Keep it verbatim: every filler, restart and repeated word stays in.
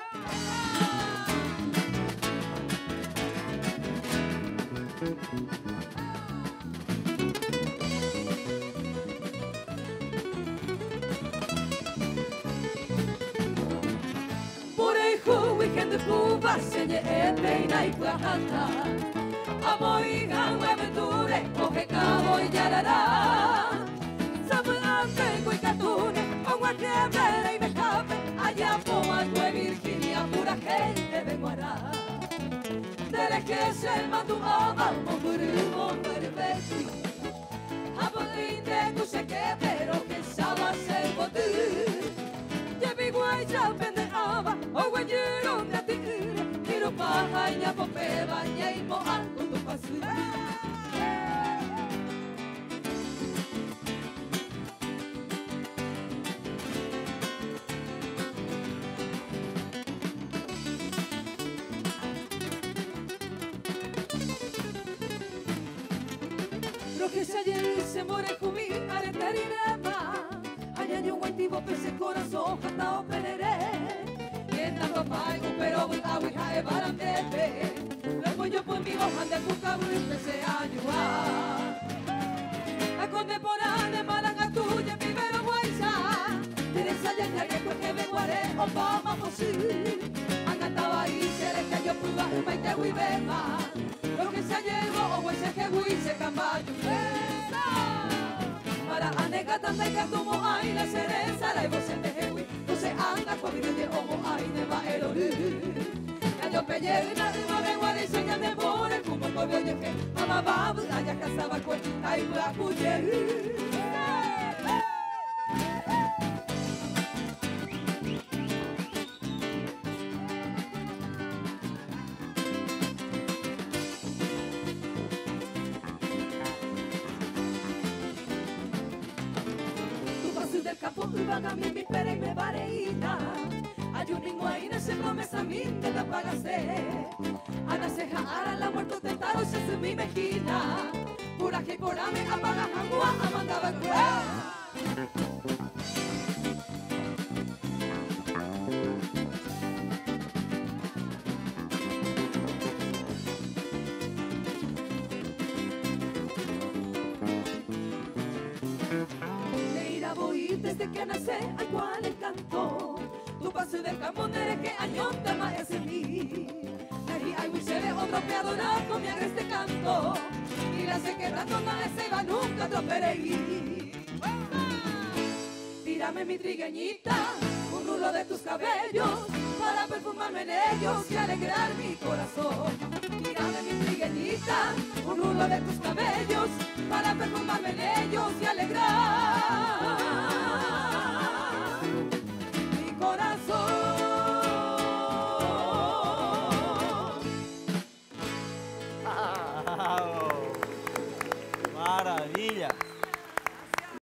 Weekend kuva senye epeina ikuahata Amoiga webeture oje cabo y yarara Samuelante kuikatune Onwa quebra y me cabe Allá poa tue Virginia pura gente de guará Dere que se mandu ava Momburu momburu beti Abolinde kuse que pero que saba se botu Yebi guay ya pende ava Owe yero na tigre Kiro paha nya popeba Nya imo anko tu pasu Roque se ayer se more kumi areterirema Añaño un guaitivo pese corazón Jata o perere Tanto paigo, pero voy a huija de barandete Luego yo por mi hoja de puta empecé a ayudar A contemporánea maranga tuya, primero guaysa Teresa ya ya que porque me guaré, Obama posible Angataba ahí, seré que yo puga, me te huibema Lo que se llevó, o ese que huise caballo Para anegar tanta y como hay la cereza, la voz en tejehui se anda con mi de ojo ay de va el ori ya yo pelle na de va guare seña de por el como por yo que mamá va ya casaba con ay la cuye del campo urbana mi mi pere y me vareita ayunin guaina se promesa min de la pagaste ana ceja ara la muerto tentado se su mi mejina pura que por ame apaga jangua amandaba cura desde que nace al cual encantó tu pase del camonere que añón te más en mí ahí hay muy chévere otro peadora con mi agreste canto y la sé quebrando más ese va nunca tropereí tírame mi trigueñita un rulo de tus cabellos para perfumarme en ellos y alegrar mi corazón tírame mi trigueñita un rulo de tus cabellos para perfumarme en ellos y alegrar